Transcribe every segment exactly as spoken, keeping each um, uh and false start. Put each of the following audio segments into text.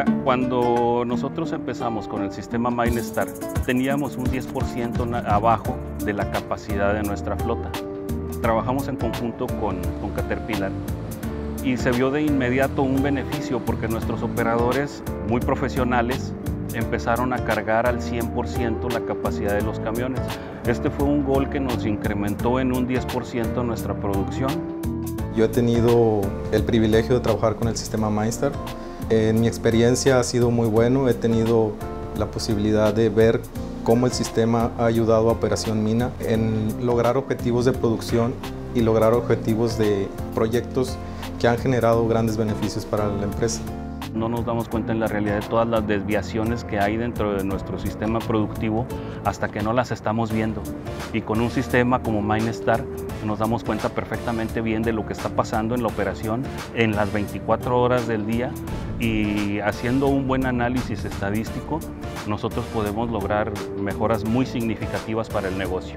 Mira, cuando nosotros empezamos con el sistema MineStar, teníamos un diez por ciento abajo de la capacidad de nuestra flota. Trabajamos en conjunto con, con Caterpillar y se vio de inmediato un beneficio porque nuestros operadores muy profesionales empezaron a cargar al cien por ciento la capacidad de los camiones. Este fue un gol que nos incrementó en un diez por ciento nuestra producción. Yo he tenido el privilegio de trabajar con el sistema MineStar. En mi experiencia ha sido muy bueno, he tenido la posibilidad de ver cómo el sistema ha ayudado a Operación Mina en lograr objetivos de producción y lograr objetivos de proyectos que han generado grandes beneficios para la empresa. No nos damos cuenta en la realidad de todas las desviaciones que hay dentro de nuestro sistema productivo hasta que no las estamos viendo. Y con un sistema como MineStar nos damos cuenta perfectamente bien de lo que está pasando en la operación en las veinticuatro horas del día, y haciendo un buen análisis estadístico nosotros podemos lograr mejoras muy significativas para el negocio.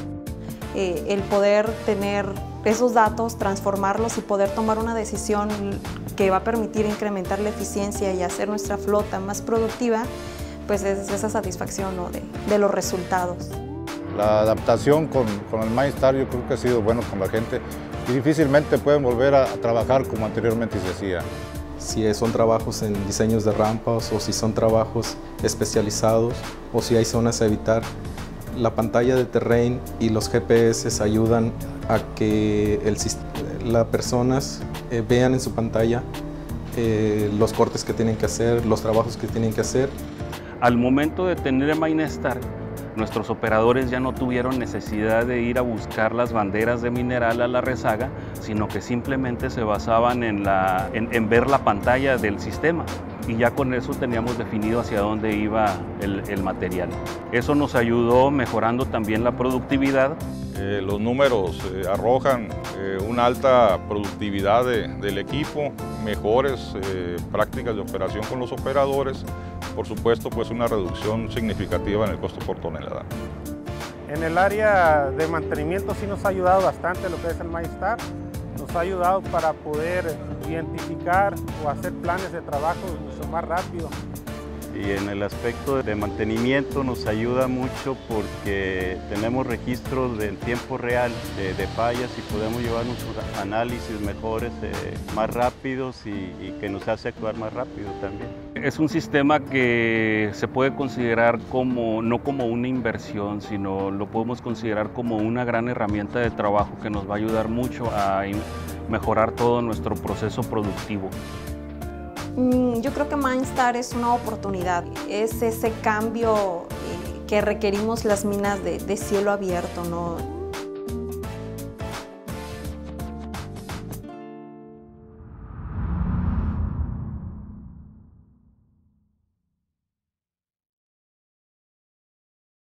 Eh, el poder tener esos datos, transformarlos y poder tomar una decisión que va a permitir incrementar la eficiencia y hacer nuestra flota más productiva, pues es esa satisfacción, ¿no?, de, de los resultados. La adaptación con, con el MineStar yo creo que ha sido bueno con la gente y difícilmente pueden volver a, a trabajar como anteriormente se hacía. Si son trabajos en diseños de rampas o si son trabajos especializados o si hay zonas a evitar, la pantalla de terrain y los G P S ayudan a que el, las personas eh, vean en su pantalla eh, los cortes que tienen que hacer, los trabajos que tienen que hacer. Al momento de tener el MineStar, nuestros operadores ya no tuvieron necesidad de ir a buscar las banderas de mineral a la rezaga, sino que simplemente se basaban en, la, en, en ver la pantalla del sistema. Y ya con eso teníamos definido hacia dónde iba el, el material. Eso nos ayudó mejorando también la productividad. Eh, los números eh, arrojan eh, una alta productividad de, del equipo, mejores eh, prácticas de operación con los operadores, por supuesto pues una reducción significativa en el costo por tonelada. En el área de mantenimiento sí nos ha ayudado bastante lo que es el MineStar. Nos ha ayudado para poder identificar o hacer planes de trabajo mucho más rápido. Y en el aspecto de mantenimiento nos ayuda mucho porque tenemos registros en tiempo real de, de fallas y podemos llevar nuestros análisis mejores, eh, más rápidos y, y que nos hace actuar más rápido también. Es un sistema que se puede considerar como, no como una inversión, sino lo podemos considerar como una gran herramienta de trabajo que nos va a ayudar mucho a mejorar todo nuestro proceso productivo. Yo creo que MineStar es una oportunidad, es ese cambio que requerimos las minas de, de cielo abierto, ¿no?